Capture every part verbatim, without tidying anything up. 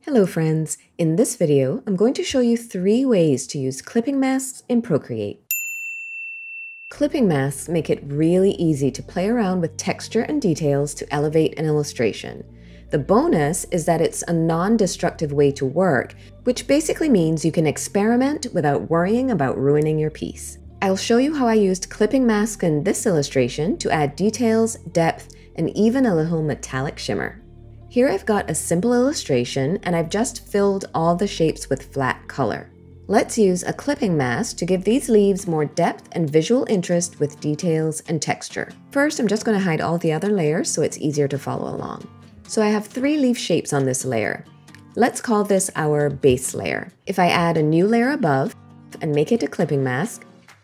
Hello friends, in this video I'm going to show you three ways to use clipping masks in Procreate. Clipping masks make it really easy to play around with texture and details to elevate an illustration. The bonus is that it's a non-destructive way to work, which basically means you can experiment without worrying about ruining your piece. I'll show you how I used clipping masks in this illustration to add details, depth, and even a little metallic shimmer. Here I've got a simple illustration and I've just filled all the shapes with flat color. Let's use a clipping mask to give these leaves more depth and visual interest with details and texture. First, I'm just going to hide all the other layers so it's easier to follow along. So I have three leaf shapes on this layer. Let's call this our base layer. If I add a new layer above and make it a clipping mask,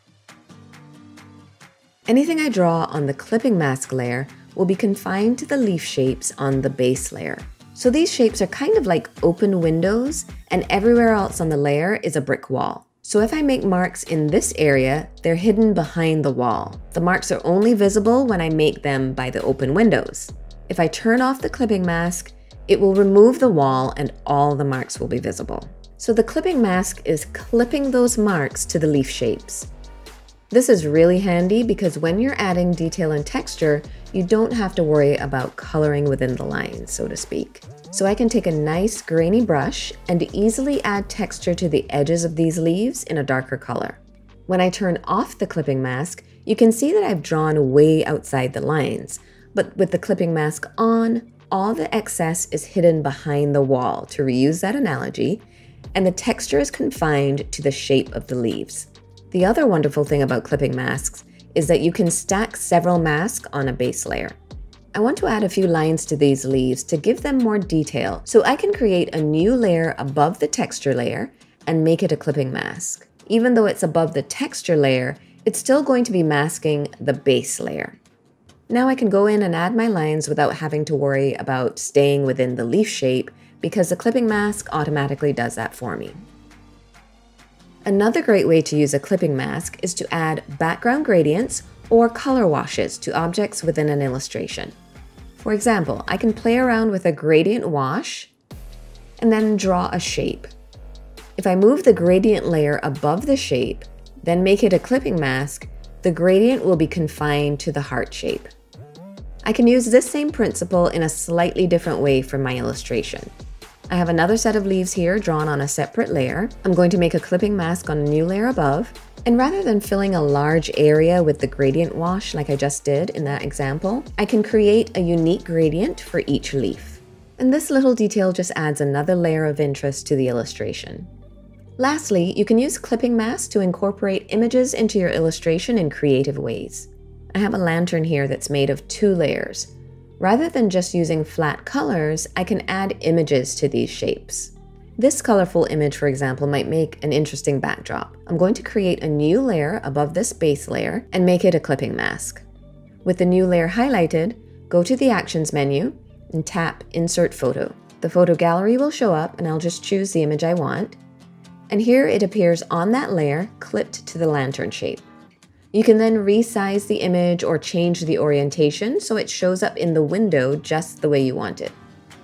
anything I draw on the clipping mask layer will be confined to the leaf shapes on the base layer. So these shapes are kind of like open windows, and everywhere else on the layer is a brick wall. So if I make marks in this area, they're hidden behind the wall. The marks are only visible when I make them by the open windows. If I turn off the clipping mask, it will remove the wall and all the marks will be visible. So the clipping mask is clipping those marks to the leaf shapes. This is really handy because when you're adding detail and texture, you don't have to worry about coloring within the lines, so to speak. So I can take a nice grainy brush and easily add texture to the edges of these leaves in a darker color. When I turn off the clipping mask, you can see that I've drawn way outside the lines, but with the clipping mask on, all the excess is hidden behind the wall, to reuse that analogy, and the texture is confined to the shape of the leaves. The other wonderful thing about clipping masks is that you can stack several masks on a base layer. I want to add a few lines to these leaves to give them more detail, so I can create a new layer above the texture layer and make it a clipping mask. Even though it's above the texture layer, it's still going to be masking the base layer. Now I can go in and add my lines without having to worry about staying within the leaf shape because the clipping mask automatically does that for me. Another great way to use a clipping mask is to add background gradients or color washes to objects within an illustration. For example, I can play around with a gradient wash and then draw a shape. If I move the gradient layer above the shape, then make it a clipping mask, the gradient will be confined to the heart shape. I can use this same principle in a slightly different way for my illustration. I have another set of leaves here drawn on a separate layer. I'm going to make a clipping mask on a new layer above, and rather than filling a large area with the gradient wash like I just did in that example, I can create a unique gradient for each leaf. And this little detail just adds another layer of interest to the illustration. Lastly, you can use clipping masks to incorporate images into your illustration in creative ways. I have a lantern here that's made of two layers. Rather than just using flat colors, I can add images to these shapes. This colorful image, for example, might make an interesting backdrop. I'm going to create a new layer above this base layer and make it a clipping mask. With the new layer highlighted, go to the Actions menu and tap Insert Photo. The photo gallery will show up and I'll just choose the image I want. And here it appears on that layer, clipped to the lantern shape. You can then resize the image or change the orientation so it shows up in the window just the way you want it.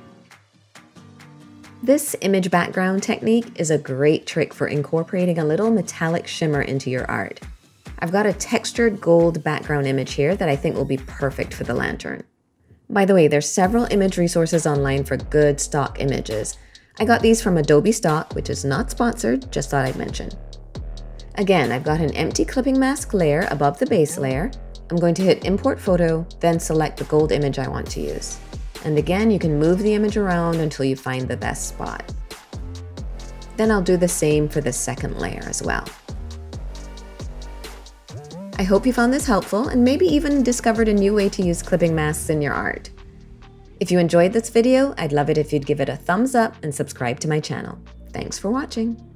This image background technique is a great trick for incorporating a little metallic shimmer into your art. I've got a textured gold background image here that I think will be perfect for the lantern. By the way, there's several image resources online for good stock images. I got these from Adobe Stock, which is not sponsored, just thought I'd mention. Again, I've got an empty clipping mask layer above the base layer. I'm going to hit Import Photo, then select the gold image I want to use. And again, you can move the image around until you find the best spot. Then I'll do the same for the second layer as well. I hope you found this helpful and maybe even discovered a new way to use clipping masks in your art. If you enjoyed this video, I'd love it if you'd give it a thumbs up and subscribe to my channel. Thanks for watching.